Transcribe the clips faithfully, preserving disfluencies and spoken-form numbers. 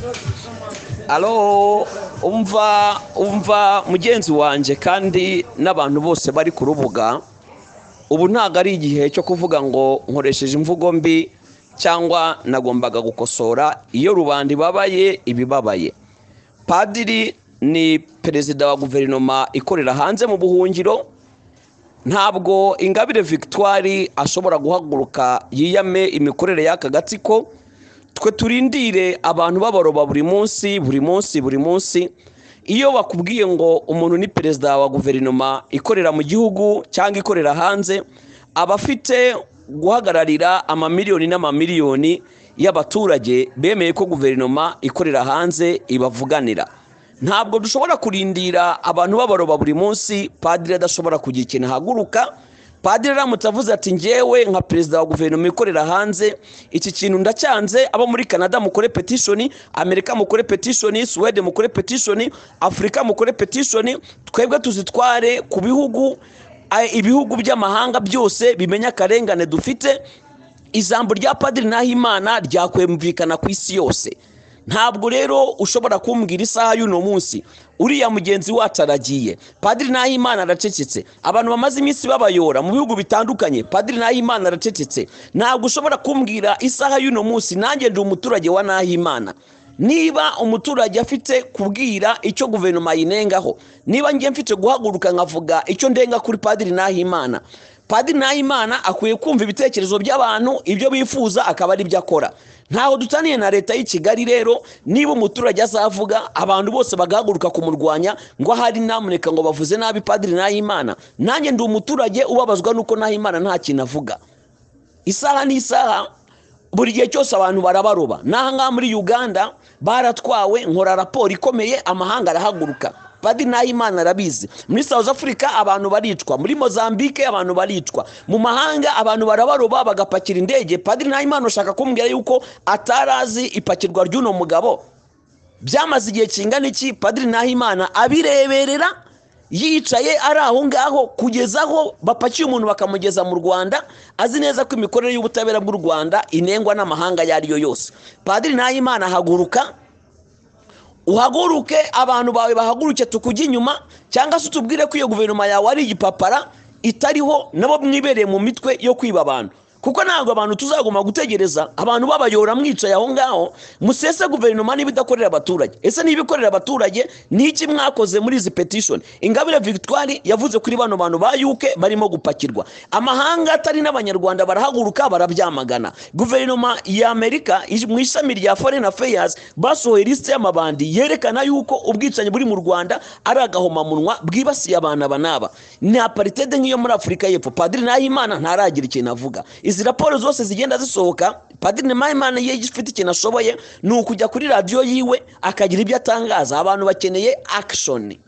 Alo, umva umva mugenzi wanje kandi n'abantu bose bari ku rubuga. Ubu ntago ari igihe cyo kuvuga ngo nkoresheje imvugo mbi cyangwa nagombaga gukosora iyo rubanda ibabaye ibibabaye. Padiri ni perezida wa guverinoma ikorera hanze mu buhungiro. Ntabwo Ingabire Victoire ashobora guhaguruka yiyame imikorere y'aka gatsiko. Twe turindire abantu babaroba buri munsi buri munsi buri munsi. Iyo bakubwiye ngo umuntu ni perezida wa guverinoma ikorera mu gihugu cyangwa ikorera hanze, abafite guhagararira amamiliyoni n'amamiliyoni y'abaturage bemeye ko guverinoma ikorera hanze ibavuganira. Ntabwo dushobora kurindira abantu babaroba buri munsi padiri adashobora kugira ikintu haguruka. Padiri aramutse avuze ati njyewe nka perezida wa guverinoma ikorera hanze iki kintu ndacyanze, abo muri Canada mukore petition, Amerika mukore petition, Sweden mukore petition, Afrika mukore petition, twebwe tuzitware ku bihugu ibihugu by'amahanga byose bimenya karengane dufite. Ijambo rya Padiri Nahimana ryakwemvikana ku isi yose. Ntabwo rero ushobora kumbwira isaha y'uno munsi uriya mugenzi wacu aragiye, Padiri Nahimana aracecetse, abantu bamaze iminsi babayora mu bihugu bitandukanye, Padiri Nahimana aracecetse. Ntabwo ushobora kumbwira isaha y'uno munsi nanjye ndi umuturage wa Nahimana. Niba umuturage afite kubwira icyo guverinoma yinengaho, niba ngiye mfite guhaguruka nkavuga icyo ndenga kuri Padiri Nahimana, Padiri Nahimana akwiye kumva ibitekerezo by'abantu, ibyo bifuza akaba ari byo akora. Ntaho dutaniye na leta y'i Kigali. Rero niba umuturage azavuga abantu bose bagahaguruka kumurwanya ngo ahari namuneka ngo bavuze nabi Padiri Nahimana, nanjye ndi umuturage ubabazwa nuko Nahimana nta kintu avuga. Isaha n'isaha buri gihe cyose abantu barabaroba. Naha ngaha muri Uganda baratwawe, nkora raporo ikomeye, amahanga arahaguruka. Padiri Nahimana arabizi. Muri South Africa abantu baricwa, muri Mozambique abantu baricwa, mu mahanga abantu barabaroba bagapakira indege. Padiri Nahimana ushaka kumbwira yuko atarazi ipakirwa ry'uno mugabo? Byamaze igihe kingana iki Padiri Nahimana abireberera, yicaye ari aho ngaho kugeza aho bapakiye umuntu bakamugeza mu Rwanda, azi neza ko imikorere y'ubutabera bw'u Rwanda inengwa n'amahanga yari yo yose. Padiri Nahimana haguruka, uhaguruke, abantu bawe bahaguruke tukujya inyuma, cyangwa se utubwire ko iyo guverinoma yawe ari igipapara itariho, nabo mwibereye mu mitwe yo kwiba abantu. Kuko ntabwo abantu tuzaguma gutegereza abantu babayora mwicaye aho ngaho. Musese guverinoma niba idakorera abaturage. Ese niba ikorera abaturage niki mwakoze muri izi petition? Ingabire Victoire yavuze kuri bano bantu ba U K barimo gupakirwa, amahanga atari n'abanyarwanda barahaguruka barabyamagana. Guverinoma ya Amerika mu ishami rya Foreign Affairs basohoye liste y'amabandi yerekana yuko ubwicanyi buri mu Rwanda ari agahoma munwa bwibasiye abana banaba. Ni apartheid nk'iyo muri Afrika y'Epfo. Padiri Nahimana ntaragira ikintu avuga. Izi raporo zose zigenda zisohoka, Padiri Nahimana yifite ikintu ashoboye ni ukujya kuri radio yiwe akagira ibyo atangaza. Abantu bakeneye action.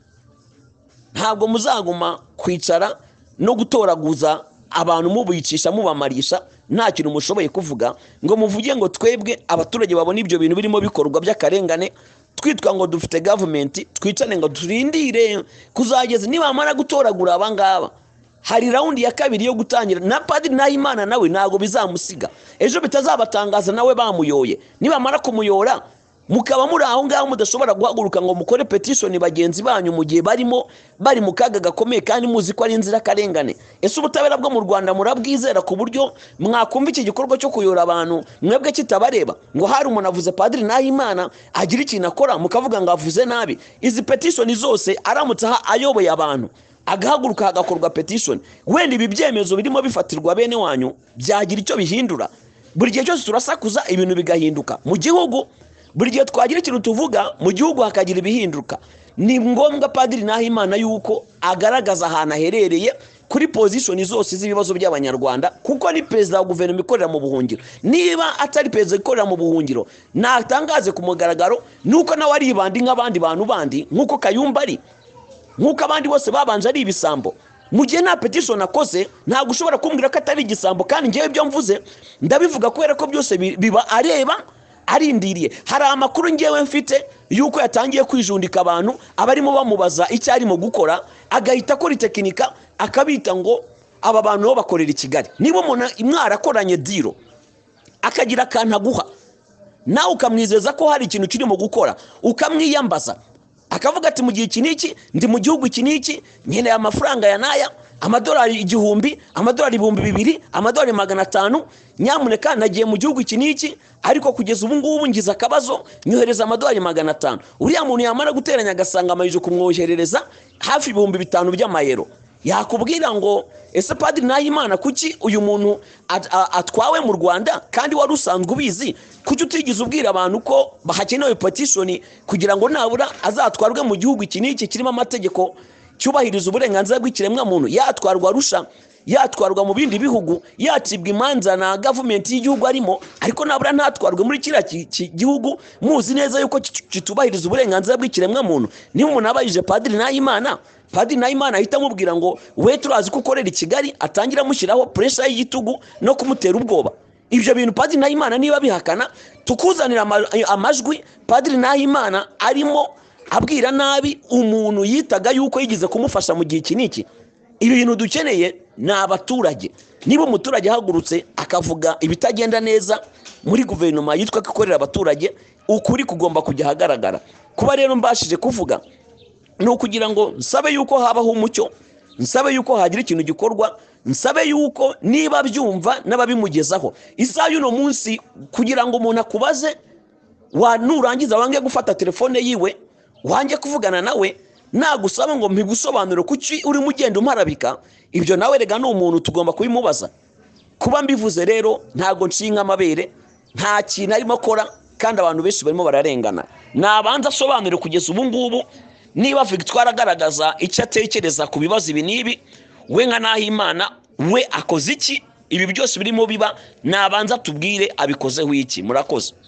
Ntabwo muzaguma kwicara no gutoraguza abantu mubicisha mubamarisha nta kintu mushoboye kuvuga ngo muvuge ngo twebwe abaturage babona ibyo bintu birimo bikorwa by'akarengane, twitwa ngo dufite government, twicane ngo turindire kuzageza niba amara gutoragura abangaba. Hari raundi ya kabiri yo gutangira na Padiri Nahimana nawe ntago bizamusiga. Ejo bitazabatangaza nawe bamuyoye. Niba mara kumuyora mukaba muri aho ngaho mudashobora guhaguruka ngo mukore petition bagenzi banyu mu gihe barimo bari mu kaga gakomeye kandi muzi ko ari inzira karengane. Ese ubutabera bwo mu Rwanda murabwizera ku buryo mwakumva iki gikorwa cyo kuyora abantu mwebwe kitabareba ngo hari umuntu avuze Padiri Nahimana agira ikintu akora mukavuga ngo avuze nabi? Izi petition zose aramutse ayoboye abantu agahaguruka hagakorwa petition, wenda ibi byemezo birimo bifatirwa bene wanyu byagira icyo bihindura. Buri gihe cyose turasakuza ibintu bigahinduka mu gihugu, buri gihe twagira ikintu tuvuga mu gihugu hakagira ibihinduka. Ni ngombwa Padiri Nahimana yuko agaragaza ahantu aherereye kuri position zose z'ibibazo by'abanyarwanda, kuko ni perezida wa guverinoma ikorera mu buhungiro. Niba atari perezida ikorera mu buhungiro natangaze ku mugaragaro nuko nawe ari ibandi nk'abandi bantu bandi, nkuko Kayumba ari, nkuko abandi bose babanje ari ibisambo. Mu gihe nta petition akoze ntabwo ushobora kumbwira ko atari igisambo, kandi ngewe ibyo mvuze ndabivuga kubera ko byose biba areba arindiriye. Hari amakuru ngewe mfite yuko yatangiye kwijundika abantu abarimo bamubaza icyo arimo gukora, agahita akora itekinika akabita ngo aba bantu bo bakorera i Kigali. Niba umuntu imwarakoranye diro akagira akantu aguha, nawe ukamwizeza ko hari ikintu kirimo gukora ukamwiyambaza akavuga ati mu gihe iki niki ndi mu gihugu iki niki nkeneye amafaranga ya naya amadolari igihumbi amadolari ibihumbi bibiri amadolari magana atanu nyamuneka nagiye mu gihugu iki niki ariko kugeza ubu ngubu ngize akabazo nyohereza amadolari magana atanu uriya muntu yamara guteranya agasanga amayije kumwoherereza hafi ibihumbi bitanu by'amayero yakubwira ngo ese Padiri Nahimana kuki uyu muntu atwawe mu Rwanda kandi wari usanzwe ubizi kuki utigize ubwira abantu ko bahakenewe petition kugira ngo nabura azatwarwe mu gihugu iki niki kirimo amategeko cyubahiriza uburenganzira bw'ikiremwa muntu yatwarwa rusha yatwarwa mu bindi bihugu yacibwa imanza na government y'igihugu arimo ariko nabura ntatwarwe muri kira gihugu muzi neza yuko kitubahiriza uburenganzira bw'ikiremwa muntu ni umuntu abayije Padiri Nahimana Padiri Nahimana ahita amubwira ngo we turazi ko ukorera i Kigali atangira mushyiraho pressure y'igitugu no kumutera ubwoba ibyo bintu Padiri Nahimana niba bihakana tukuzanira amajwi Padiri Nahimana arimo abwira nabi umuntu yitaga yuko yigize kumufasha mu gihe kiniki ibi bintu dukeneye ni abaturage niba umuturage ahagurutse akavuga ibitagenda neza muri guverinoma yitwa Gukorera abaturage ukuri kugomba kujya hagaragara kuba rero mbashije kuvuga no kugira ngo nsabe yuko habaho umucyo nsabe yuko hagira ikintu gikorwa nsabe yuko niba byumva n'ababimugezaho isaha y'uno munsi kugira ngo umuntu akubaze wa nurangiza wange gufata telefone yiwe wange kuvugana nawe nagusaba ngo mpigusobanure kuki uri mugenda umarabika ibyo nawe rega no umuntu tugomba kubimubaza kuba mbivuze rero ntago nshinga amabere nta kintu arimo akora kandi abantu benshi barimo bararengana nabanza asobanure kugeza ubu ngubu niba Victoire agaragaza icyo atekereza ku bibazo ibi nibi we nka Nahimana we akoze iki ibi byose birimo biba nabanza tubwire abikozeho iki murakoze.